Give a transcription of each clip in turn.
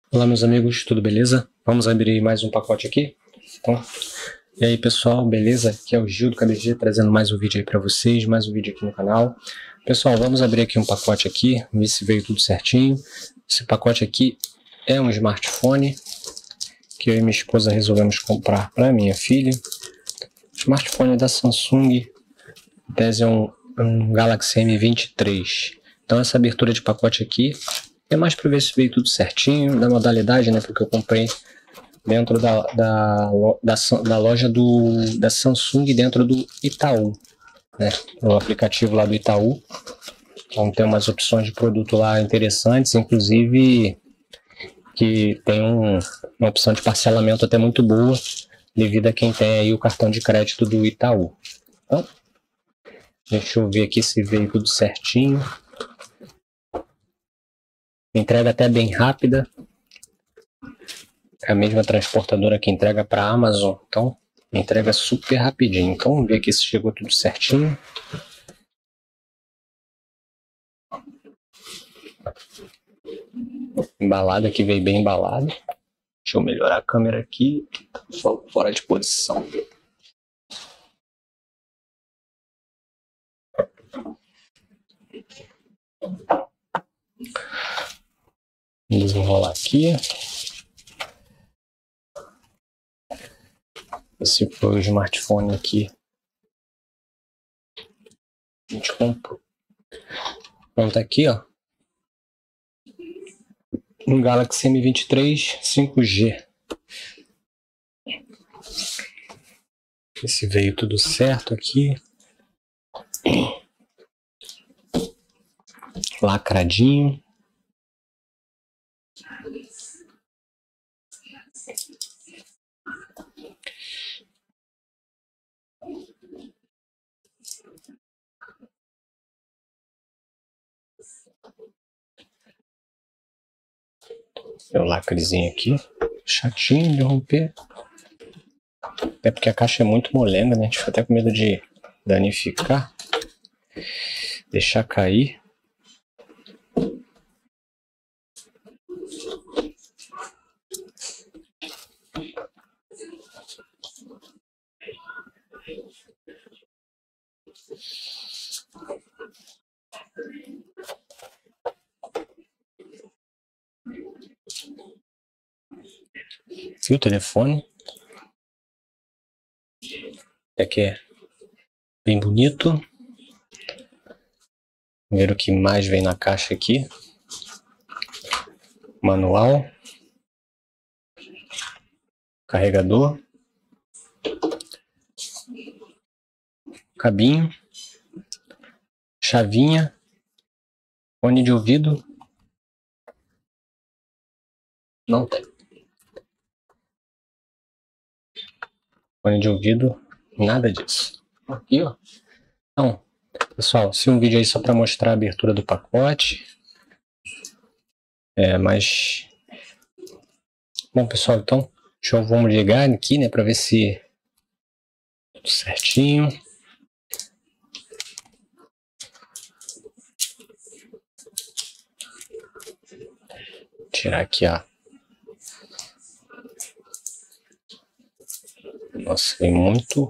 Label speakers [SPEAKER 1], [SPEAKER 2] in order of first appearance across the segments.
[SPEAKER 1] Olá, meus amigos, tudo beleza? Vamos abrir mais um pacote aqui? Então, e aí, pessoal, beleza? Aqui é o Gil do KBG trazendo mais um vídeo aí para vocês, mais um vídeo aqui no canal. Pessoal, vamos abrir aqui um pacote aqui, ver se veio tudo certinho. Esse pacote aqui é um smartphone que eu e minha esposa resolvemos comprar para minha filha. Smartphone da Samsung, em tese é um Galaxy M23. Então essa abertura de pacote aqui é mais para ver se veio tudo certinho, da modalidade, né? Porque eu comprei dentro da loja da Samsung, dentro do Itaú, né? O aplicativo lá do Itaú. Então tem umas opções de produto lá interessantes, inclusive que tem uma opção de parcelamento até muito boa, devido a quem tem aí o cartão de crédito do Itaú. Então, deixa eu ver aqui se veio tudo certinho. Entrega até bem rápida. É a mesma transportadora que entrega para a Amazon. Então, entrega super rapidinho. Então, vamos ver aqui se chegou tudo certinho. Embalado aqui, veio bem embalado. Deixa eu melhorar a câmera aqui. Tá fora de posição. Desenrolar aqui. Esse foi o smartphone aqui. A gente comprou. Pronto, aqui, ó. Um Galaxy M23 5G. Ver se veio tudo certo aqui. Lacradinho. Tem o lacrezinho aqui. Chatinho de romper. Até porque a caixa é muito molenga, né? A gente fica até com medo de danificar. Deixar cair. E o telefone. Aqui é bem bonito. Vamos ver o que mais vem na caixa aqui. Manual. Carregador. Cabinho. Chavinha. Fone de ouvido. Não tem. Fone de ouvido. Nada disso. Aqui, ó. Então, pessoal, esse é um vídeo aí só para mostrar a abertura do pacote. Mas... Bom, pessoal, então, vamos ligar aqui, né, para ver se tudo certinho. Tirar aqui, ó. Nossa, vem muito...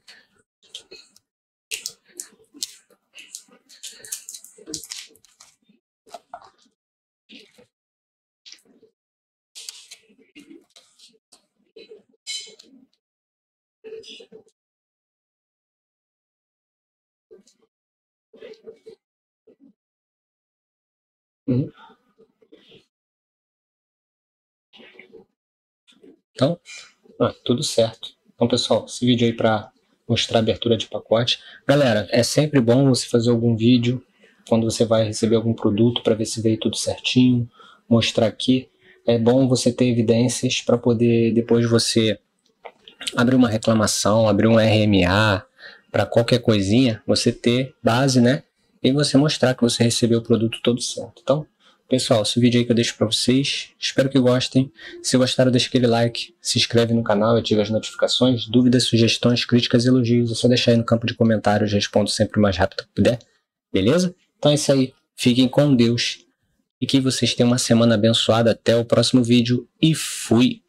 [SPEAKER 1] Então, tudo certo. Então, pessoal, esse vídeo aí para mostrar a abertura de pacote. Galera, é sempre bom você fazer algum vídeo quando você vai receber algum produto para ver se veio tudo certinho, mostrar aqui. É bom você ter evidências para poder depois você abrir uma reclamação, abrir um RMA, para qualquer coisinha, você ter base, né? E você mostrar que você recebeu o produto todo certo. Então, pessoal, esse vídeo aí que eu deixo para vocês, espero que gostem. Se gostaram, deixa aquele like, se inscreve no canal, ativa as notificações, dúvidas, sugestões, críticas e elogios, é só deixar aí no campo de comentários, respondo sempre o mais rápido que puder, beleza? Então é isso aí, fiquem com Deus e que vocês tenham uma semana abençoada. Até o próximo vídeo e fui!